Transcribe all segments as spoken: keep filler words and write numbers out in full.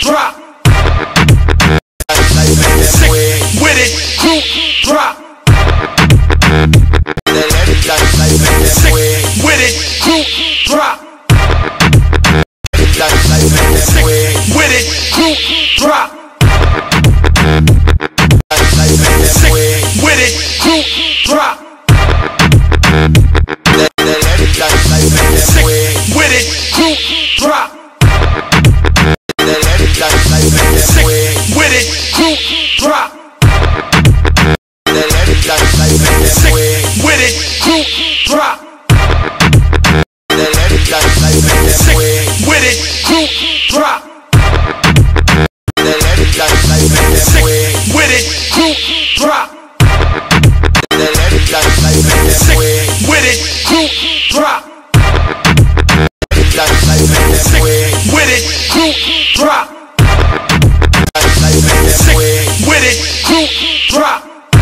drop. Sick with it, group drop. Sick with it, group drop. Sick with it, group drop. Sick with it, group drop. Sick with it, group drop. Sick with it, group drop. Sick with it, group drop. Sick with it, group drop. Sick with it, group drop. Sick with it, group drop. Sick with it, group drop. Sick with it, group drop.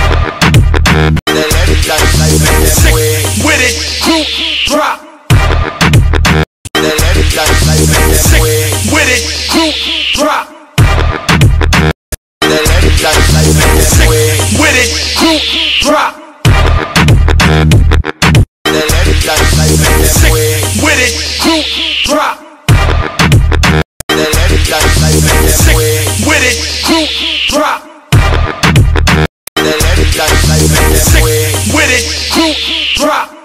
Sick with it, group drop. Sick with it, group drop. Sick with it, group drop. Sick with it, group drop. Sick with it, group drop. Sick with it, group drop.